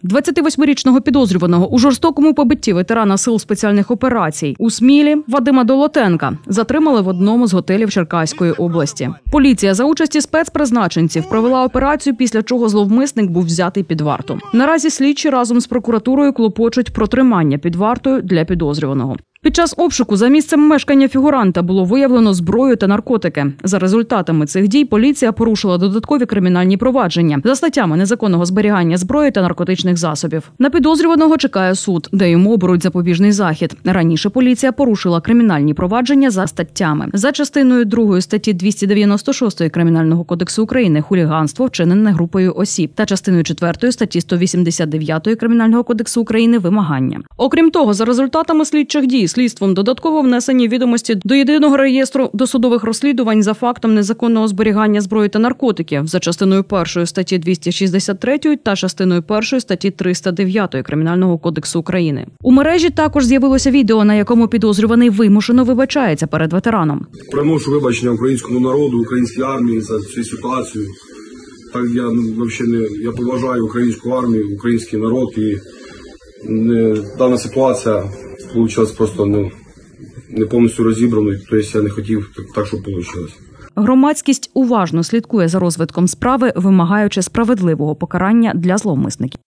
28-річного підозрюваного у жорстокому побитті ветерана Сил спеціальних операцій у Смілі Вадима Долотенка затримали в одному з готелів Черкаської області. Поліція за участі спецпризначенців провела операцію, після чого зловмисник був взятий під варту. Наразі слідчі разом з прокуратурою клопочуть про тримання під вартою для підозрюваного. Під час обшуку за місцем мешкання фігуранта було виявлено зброю та наркотики. За результатами цих дій поліція порушила додаткові кримінальні провадження за статтями незаконного зберігання зброї та наркотичних засобів. На підозрюваного чекає суд, де йому оберуть запобіжний захід. Раніше поліція порушила кримінальні провадження за статтями. За частиною 2 статті 296 Кримінального кодексу України хуліганство, вчинене групою осіб, та частиною 4 статті 189 Кримінального кодексу України вимагання. Окрім того, за результатами слідчих дій слідством додатково внесені відомості до єдиного реєстру досудових розслідувань за фактом незаконного зберігання зброї та наркотиків за частиною 1 статті 263 та частиною 1 статті 309 Кримінального кодексу України. У мережі також з'явилося відео, на якому підозрюваний вимушено вибачається перед ветераном. Приношу вибачення українському народу, українській армії за цю ситуацію. Так я поважаю українську армію, український народ, і дана ситуація вийшла просто не повністю розібраною, тобто я не хотів так, щоб вийшло. Громадськість уважно слідкує за розвитком справи, вимагаючи справедливого покарання для зловмисників.